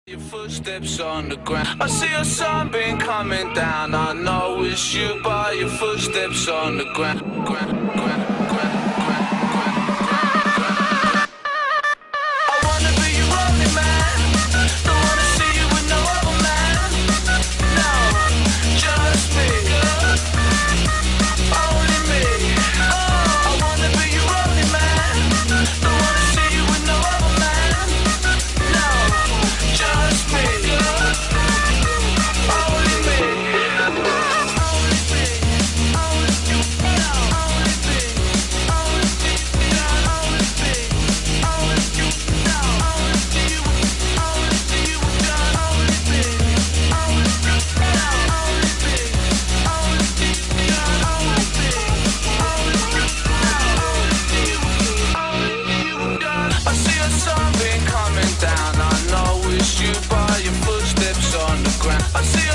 Your footsteps on the ground. I see a sunbeam coming down. I know it's you by your footsteps on the ground. I wanna be your only man. Don't wanna see you with no other man. No, just me. Only me. Oh, I wanna be your only man. Don't wanna see you with no other man. No, just me. Only me. I see a sunbeam coming down. I know it's you by your footsteps on the ground. I see